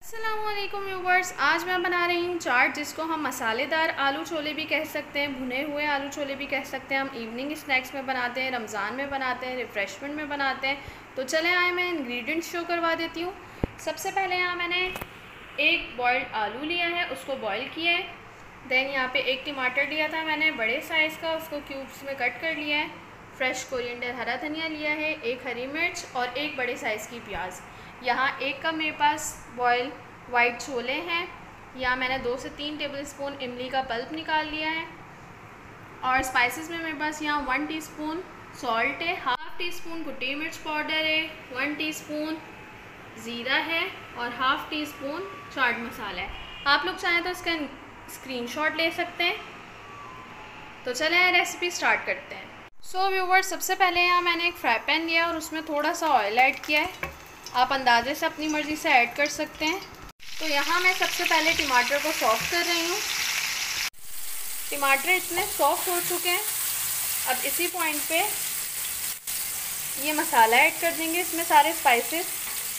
अस्सलामुअलैकुम व्यूवर्स, आज मैं बना रही हूँ चाट, जिसको हम मसालेदार आलू छोले भी कह सकते हैं, भुने हुए आलू छोले भी कह सकते हैं। हम इवनिंग स्नैक्स में बनाते हैं, रमज़ान में बनाते हैं, रिफ़्रेशमेंट में बनाते हैं। तो चले आए, मैं इंग्रेडिएंट्स शो करवा देती हूँ। सबसे पहले यहाँ मैंने एक बॉयल्ड आलू लिया है, उसको बॉयल किया है। दैन यहाँ पे एक टमाटर लिया था मैंने बड़े साइज़ का, उसको क्यूब्स में कट कर लिया है। फ्रेश कोरिएंडर हरा धनिया लिया है, एक हरी मिर्च और एक बड़े साइज़ की प्याज। यहाँ एक कप मेरे पास बॉयल वाइट छोले हैं। यहाँ मैंने 2 से 3 टेबलस्पून इमली का पल्प निकाल लिया है। और स्पाइसेस में मेरे पास यहाँ 1 टीस्पून सॉल्ट है, हाफ़ टी स्पून कुटी मिर्च पाउडर है, 1 टीस्पून ज़ीरा है और half teaspoon chaat masala है। आप लोग चाहें तो इसका स्क्रीनशॉट ले सकते हैं। तो चलें रेसिपी स्टार्ट करते हैं। सो व्यूवर्स, सबसे पहले यहाँ मैंने एक फ्राई पैन लिया और उसमें थोड़ा सा ऑयल ऐड किया है। आप अंदाजे से अपनी मर्ज़ी से ऐड कर सकते हैं। तो यहाँ मैं सबसे पहले टमाटर को सॉफ़्ट कर रही हूँ। टमाटर इतने सॉफ़्ट हो चुके हैं, अब इसी पॉइंट पे ये मसाला ऐड कर देंगे, इसमें सारे स्पाइसेस।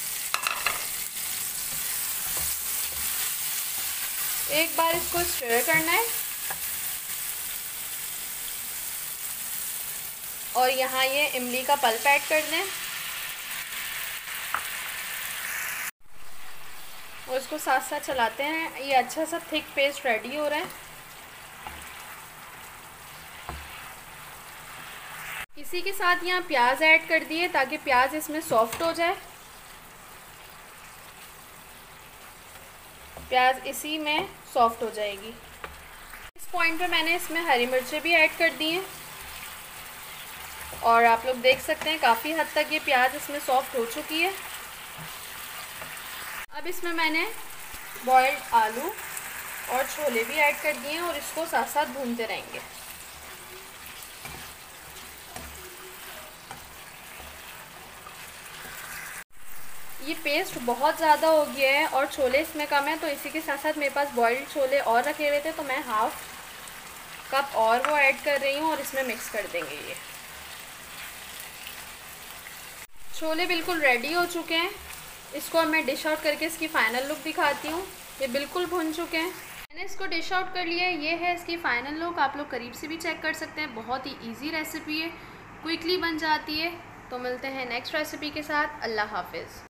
एक बार इसको स्टर करना है और यहाँ ये इमली का पल्प ऐड कर दें और इसको साथ साथ चलाते हैं। ये अच्छा सा थिक पेस्ट रेडी हो रहा है। इसी के साथ यहाँ प्याज ऐड कर दिए ताकि प्याज इसमें सॉफ्ट हो जाए। प्याज इसी में सॉफ्ट हो जाएगी। इस पॉइंट पे मैंने इसमें हरी मिर्चें भी ऐड कर दी हैं और आप लोग देख सकते हैं काफ़ी हद तक ये प्याज इसमें सॉफ्ट हो चुकी है। अब इसमें मैंने बॉयल्ड आलू और छोले भी ऐड कर दिए हैं और इसको साथ साथ भूनते रहेंगे। ये पेस्ट बहुत ज़्यादा हो गया है और छोले इसमें कम है, तो इसी के साथ साथ मेरे पास बॉयल्ड छोले और रखे हुए थे, तो मैं हाफ़ कप और वो ऐड कर रही हूँ और इसमें मिक्स कर देंगे। ये छोले बिल्कुल रेडी हो चुके हैं। इसको अब मैं डिश आउट करके इसकी फ़ाइनल लुक दिखाती हूँ। ये बिल्कुल भुन चुके हैं। मैंने इसको डिश आउट कर लिया है। ये है इसकी फ़ाइनल लुक। आप लोग करीब से भी चेक कर सकते हैं। बहुत ही इजी रेसिपी है, क्विकली बन जाती है। तो मिलते हैं नेक्स्ट रेसिपी के साथ। अल्लाह हाफिज़।